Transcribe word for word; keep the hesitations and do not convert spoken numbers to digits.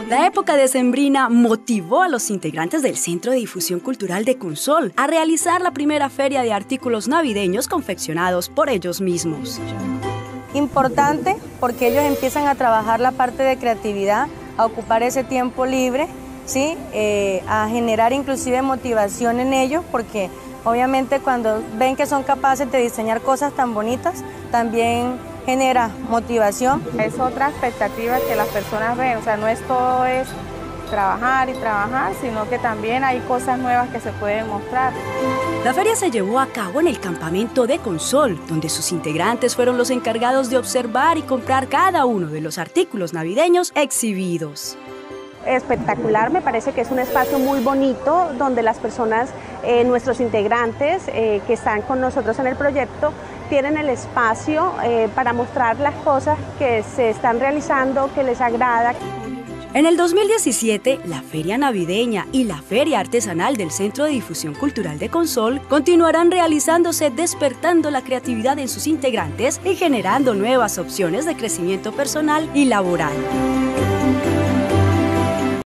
La época decembrina motivó a los integrantes del Centro de Difusión Cultural de Consol a realizar la primera feria de artículos navideños confeccionados por ellos mismos. Importante porque ellos empiezan a trabajar la parte de creatividad, a ocupar ese tiempo libre, ¿sí? Eh, a generar inclusive motivación en ellos, porque obviamente cuando ven que son capaces de diseñar cosas tan bonitas, también genera motivación. Es otra expectativa que las personas ven, o sea, no es todo es trabajar y trabajar, sino que también hay cosas nuevas que se pueden mostrar. La feria se llevó a cabo en el campamento de Consol, donde sus integrantes fueron los encargados de observar y comprar cada uno de los artículos navideños exhibidos. Espectacular, me parece que es un espacio muy bonito donde las personas, eh, nuestros integrantes eh, que están con nosotros en el proyecto, tienen el espacio eh, para mostrar las cosas que se están realizando, que les agrada. En el dos mil diecisiete, la Feria Navideña y la Feria Artesanal del Centro de Difusión Cultural de Consol continuarán realizándose, despertando la creatividad en sus integrantes y generando nuevas opciones de crecimiento personal y laboral.